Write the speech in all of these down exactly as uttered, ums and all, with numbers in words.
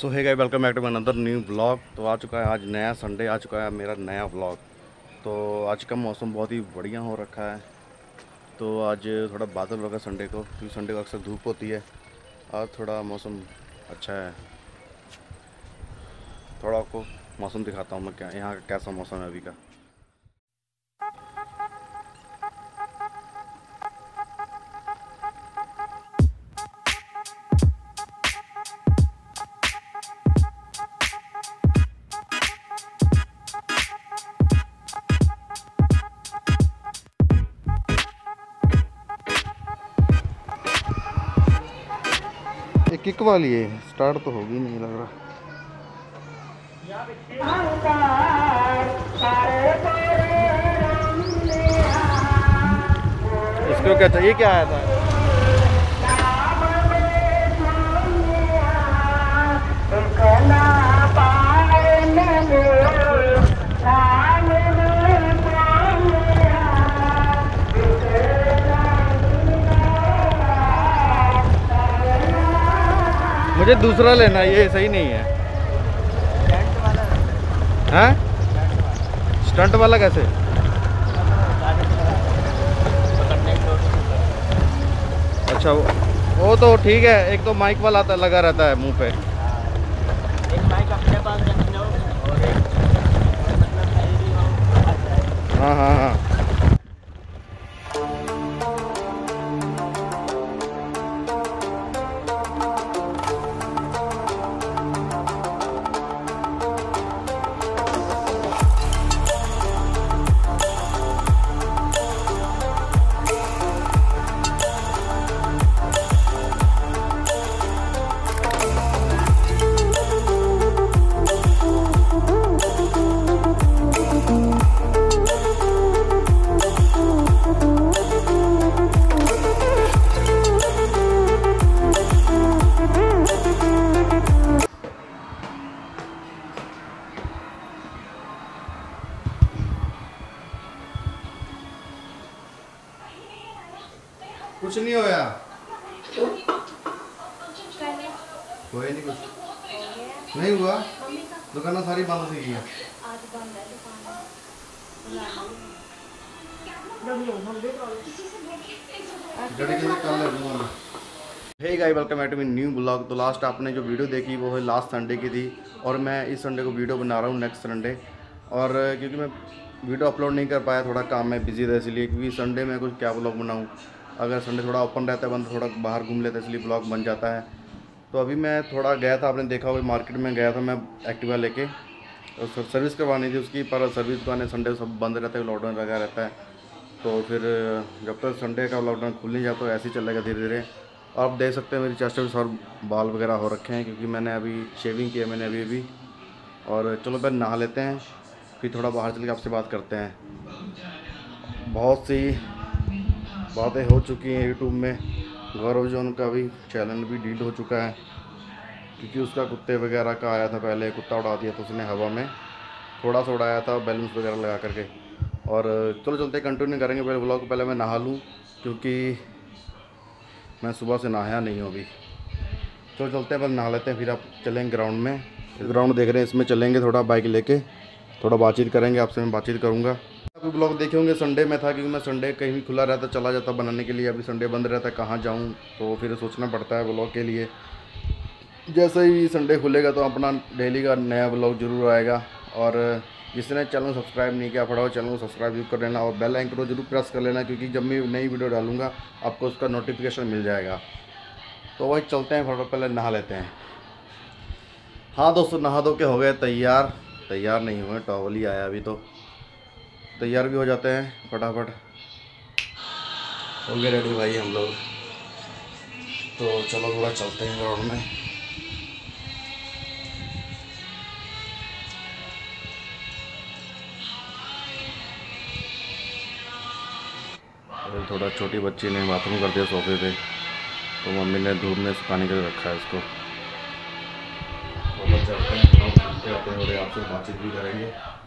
So hi guys, welcome back to another new blog. तो आ चुका है आज नया संडे, आ चुका है मेरा नया ब्लॉग। तो आज का मौसम बहुत ही बढ़िया हो रखा है। तो आज थोड़ा बादल होगा संडे को, क्योंकि संडे को अक्सर धूप होती है। आज थोड़ा मौसम अच्छा है। थोड़ा आपको मौसम दिखाता हूँ मैं, क्या यहाँ का कैसा मौसम है अभी का। एक किक वाली है, स्टार्ट तो होगी नहीं लग रहा। इसको क्या चाहिए, क्या आया था? मुझे दूसरा लेना है, ये सही नहीं है। हैं? स्टंट वाला कैसे? अच्छा, वो, वो तो ठीक है। एक तो माइक वाला आता लगा रहता है मुंह पे। एक माइक अपने पास रखना हो और एक मतलब मेरी हो। हाँ हाँ हाँ। कुछ नहीं होया, कोई नहीं, कुछ नहीं हुआ। दुकान सारी बंद सी है। Hey guys, welcome back to my new blog. तो लास्ट आपने जो वीडियो देखी वो है लास्ट संडे की थी, और मैं इस संडे को वीडियो बना रहा हूँ नेक्स्ट संडे। और क्योंकि मैं वीडियो अपलोड नहीं कर पाया, थोड़ा काम में बिजी था, इसलिए। क्योंकि संडे में कुछ क्या ब्लॉग बनाऊँ, अगर संडे थोड़ा ओपन रहता है, बंद थोड़ा बाहर घूम लेता है, इसलिए ब्लॉग बन जाता है। तो अभी मैं थोड़ा गया था, आपने देखा होगा मार्केट में गया था मैं एक्टिवा लेके, और सर्विस करवानी थी उसकी। पर सर्विस दुकानें संडे सब बंद रहता है, लॉकडाउन लगा रहता है। तो फिर जब तक संडे का लॉकडाउन खुल नहीं जाता तो ऐसे ही चलेगा धीरे धीरे। आप देख सकते हैं मेरी चेस्ट में और बाल वगैरह हो रखे हैं, क्योंकि मैंने अभी शेविंग किया मैंने अभी अभी। और चलो पहले नहा लेते हैं, फिर थोड़ा बाहर चल के आपसे बात करते हैं। बहुत सी बातें हो चुकी हैं यूट्यूब में। गौरव जोन का भी चैनल भी डिलीट हो चुका है, क्योंकि उसका कुत्ते वगैरह का आया था। पहले कुत्ता उड़ा दिया था उसने हवा में, थोड़ा सा उड़ाया था बैलून्स वगैरह लगा करके। और चलो चलते कंटिन्यू करेंगे पहले ब्लॉग को। पहले मैं नहा लूँ, क्योंकि मैं सुबह से नहाया नहीं हूँ अभी। चलो चलते हैं, पहले नहा लेते हैं, फिर आप चलेंगे ग्राउंड में। इस ग्राउंड देख रहे हैं, इसमें चलेंगे, थोड़ा बाइक लेके थोड़ा बातचीत करेंगे, आपसे मैं बातचीत करूँगा। आप ब्लॉग देखे होंगे, संडे में था, क्योंकि मैं संडे कहीं भी खुला रहता चला जाता बनाने के लिए। अभी संडे बंद रहता है, कहाँ जाऊँ, तो फिर सोचना पड़ता है ब्लॉग के लिए। जैसे ही संडे खुलेगा तो अपना डेली का नया ब्लॉग जरूर आएगा। और जिसने चैनल सब्सक्राइब नहीं किया, फटाफट चैनल को सब्सक्राइब जरूर कर लेना, और बेल आइकन को जरूर प्रेस कर लेना, क्योंकि जब मैं नई वीडियो डालूंगा आपको उसका नोटिफिकेशन मिल जाएगा। तो वही चलते हैं, फटाफट पहले नहा लेते हैं। हाँ दोस्तों, नहा धो के हो गए तैयार। तैयार नहीं हुए, टॉवल ही आया अभी, तो तैयार भी हो जाते हैं फटाफट। हो गए रेडी भाई हम लोग। तो चलो थोड़ा चलते हैं ग्राउंड में। थोड़ा छोटी बच्ची ने बाथरूम कर दिया सोफे पे, तो मम्मी ने धूप में सुखाने के लिए रखा है इसको। तो चलते हैं, घूमते आते हैं और आपसे बातचीत भी करेंगे।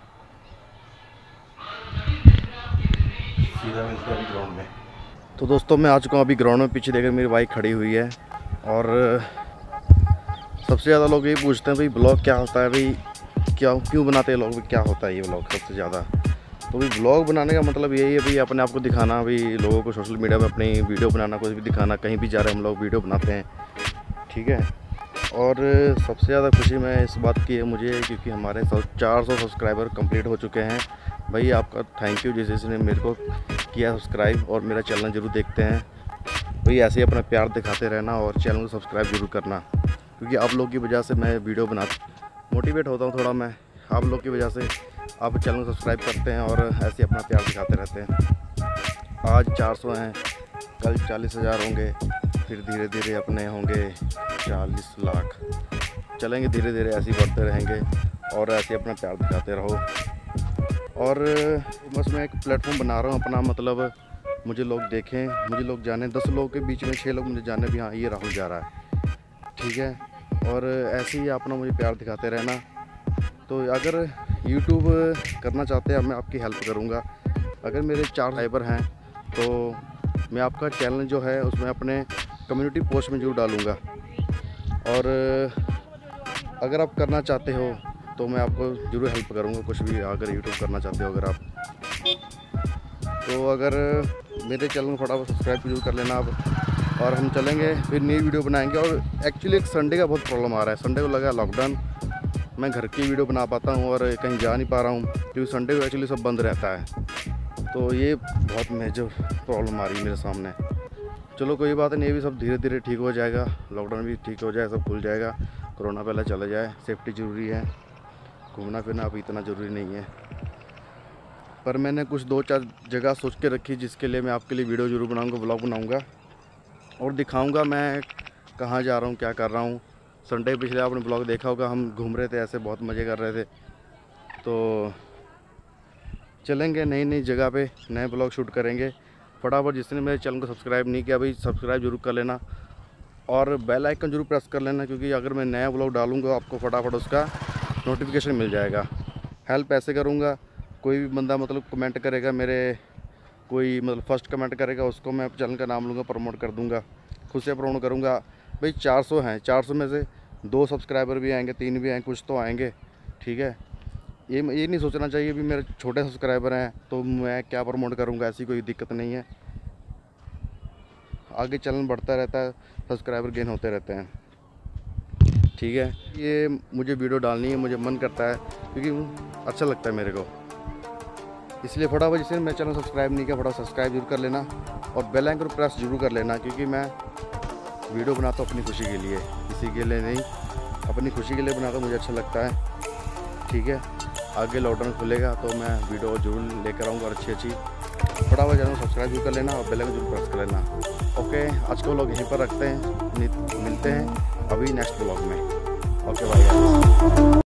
सीधा मिलते हैं अभी ग्राउंड में। तो दोस्तों मैं आ चुका हूँ अभी ग्राउंड में। पीछे देखकर मेरी बाइक खड़ी हुई है, और सबसे ज़्यादा लोग यही पूछते हैं भाई ब्लॉग क्या होता है, भाई क्या क्यों बनाते हैं लोग, क्या होता है ये ब्लॉग सबसे ज़्यादा। तो भाई ब्लॉग बनाने का मतलब यही है भाई अपने आप को दिखाना, भाई लोगों को सोशल मीडिया में अपनी वीडियो बनाना, कुछ भी दिखाना, कहीं भी जा रहे हैं हम लोग वीडियो बनाते हैं, ठीक है। और सबसे ज़्यादा खुशी मैं इस बात की है मुझे, क्योंकि हमारे चार सौ सब्सक्राइबर कंप्लीट हो चुके हैं। भाई आपका थैंक यू जिस जिसने मेरे को किया सब्सक्राइब और मेरा चैनल ज़रूर देखते हैं। भाई ऐसे ही अपना प्यार दिखाते रहना और चैनल को सब्सक्राइब जरूर करना, क्योंकि आप लोग की वजह से मैं वीडियो बना मोटिवेट होता हूँ थोड़ा मैं, आप लोग की वजह से आप चैनल को सब्सक्राइब करते हैं और ऐसे अपना प्यार दिखाते रहते हैं। आज चार सौ हैं, कल चालीस हज़ार होंगे, फिर धीरे धीरे अपने होंगे चालीस लाख, चलेंगे धीरे धीरे ऐसे ही बढ़ते रहेंगे और ऐसे अपना प्यार दिखाते रहो। और बस मैं एक प्लेटफॉर्म बना रहा हूँ अपना, मतलब मुझे लोग देखें, मुझे लोग जाने, दस लोगों के बीच में छः लोग मुझे जाने भी, हाँ ये राहुल जा रहा है, ठीक है। और ऐसे ही अपना मुझे प्यार दिखाते रहना। तो अगर यूट्यूब करना चाहते हैं मैं आपकी हेल्प करूँगा। अगर मेरे चार सब्सक्राइबर हैं तो मैं आपका चैनल जो है उसमें अपने कम्युनिटी पोस्ट में जरूर डालूँगा। और अगर आप करना चाहते हो तो मैं आपको ज़रूर हेल्प करूँगा, कुछ भी अगर यूट्यूब करना चाहते हो अगर आप, तो अगर मेरे चैनल को फटाफट सब्सक्राइब जरूर कर लेना आप। और हम चलेंगे फिर नई वीडियो बनाएंगे। और एक्चुअली एक संडे का बहुत प्रॉब्लम आ रहा है, संडे को लगा लॉकडाउन, मैं घर की वीडियो बना पाता हूँ और कहीं जा नहीं पा रहा हूँ, क्योंकि संडे को एक्चुअली सब बंद रहता है। तो ये बहुत मेजर प्रॉब्लम आ रही है मेरे सामने। चलो कोई बात नहीं, ये भी सब धीरे धीरे ठीक हो जाएगा, लॉकडाउन भी ठीक हो जाए, सब खुल जाएगा, कोरोना पहले चला जाए। सेफ्टी ज़रूरी है, घूमना फिरना अभी इतना ज़रूरी नहीं है। पर मैंने कुछ दो चार जगह सोच के रखी जिसके लिए मैं आपके लिए वीडियो ज़रूर बनाऊँगा, ब्लॉग बनाऊँगा और दिखाऊँगा मैं कहाँ जा रहा हूँ, क्या कर रहा हूँ। संडे पिछले आपने ब्लॉग देखा होगा, हम घूम रहे थे, ऐसे बहुत मज़े कर रहे थे। तो चलेंगे नई नई जगह पे, नए ब्लॉग शूट करेंगे। फटाफट जिसने मेरे चैनल को सब्सक्राइब नहीं किया भाई सब्सक्राइब जरूर कर लेना और बेल आइकन जरूर प्रेस कर लेना, क्योंकि अगर मैं नया ब्लॉग डालूँगा आपको फटाफट उसका नोटिफिकेशन मिल जाएगा। हेल्प ऐसे करूँगा, कोई भी बंदा मतलब कमेंट करेगा मेरे, कोई मतलब फर्स्ट कमेंट करेगा उसको मैं चैनल का नाम लूँगा, प्रमोट कर दूँगा, खुद से प्रमोट करूँगा। भाई चार सौ हैं, चार सौ में से दो सब्सक्राइबर भी आएंगे, तीन भी आएंगे, कुछ तो आएंगे, ठीक है। ये ये नहीं सोचना चाहिए भी मेरे छोटे सब्सक्राइबर हैं तो मैं क्या प्रमोट करूँगा, ऐसी कोई दिक्कत नहीं है। आगे चैनल बढ़ता रहता है, सब्सक्राइबर गेन होते रहते हैं, ठीक है। ये मुझे वीडियो डालनी है, मुझे मन करता है क्योंकि अच्छा लगता है मेरे को, इसलिए फटाफट जिसने मेरे चैनल सब्सक्राइब नहीं किया फटाफट सब्सक्राइब जरूर कर लेना और बेल आइकन प्रेस जरूर कर लेना, क्योंकि मैं वीडियो बनाता हूँ अपनी खुशी के लिए, किसी के लिए नहीं, अपनी खुशी के लिए बनाता हूँ, मुझे अच्छा लगता है, ठीक है। आगे लॉकडाउन खुलेगा तो मैं वीडियो जरूर लेकर आऊँगा और अच्छी अच्छी। फटाफट चैनल सब्सक्राइब जरूर कर लेना और बेल आइकन जरूर प्रेस कर लेना। ओके, आज को लोग यहीं पर रखते हैं, मिलते हैं अभी नेक्स्ट ब्लॉग में। ओके भाई।